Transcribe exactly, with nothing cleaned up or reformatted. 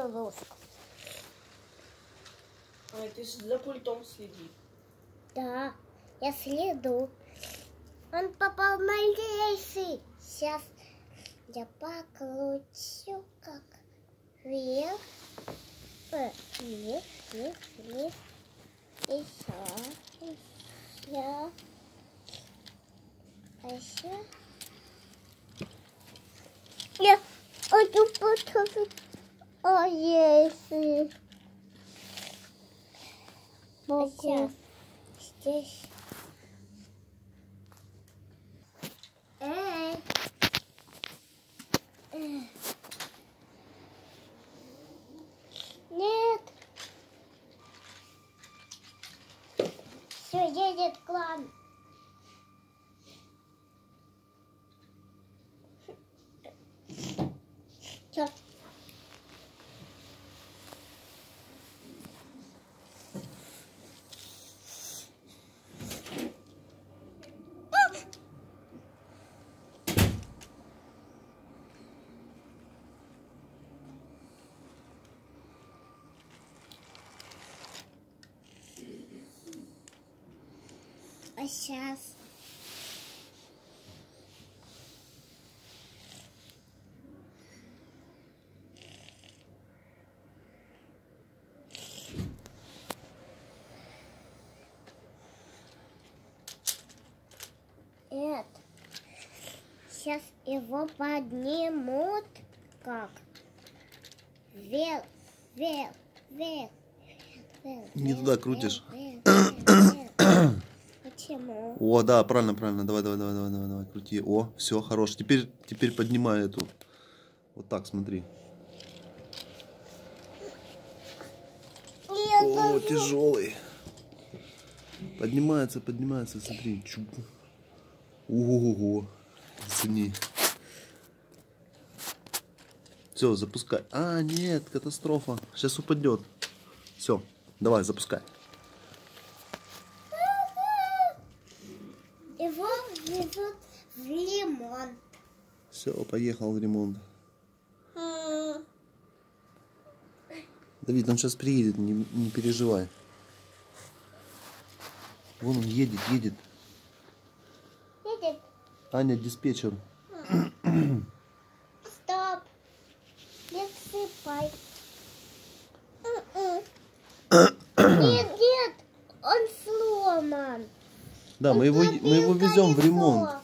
игрушку. А, ты за пультом следи. Да, я следу. Он попал на рельсы. Сейчас я покручу как вверх, вверх, вверх, вверх. Еще, еще, еще. Я хочу поставить рельсы. Сейчас здесь. Эй. Эй. Нет. Все, едет клан. Все. А сейчас нет. Сейчас его поднимут как вверх, вверх, вверх, вверх. Не туда крутишь. Вверх, вверх, вверх. Почему? О, да, правильно, правильно. Давай, давай, давай, давай, давай, давай, крути. О, все, хорош. Теперь, теперь поднимай эту. Вот так, смотри. Я О, тоже. тяжелый. Поднимается, поднимается, смотри. Чук. Ого, извини. Все, запускай. А, нет, катастрофа. Сейчас упадет. Все, давай, запускай. Его везут в ремонт. Все, поехал в ремонт. М. Давид, он сейчас приедет, не, не переживай. Вон он едет, едет. Едет. Аня, диспетчер. Стоп. Не сыпай. М-м. Нет, нет, он сломан. Да, мы его, мы его везем в ремонт.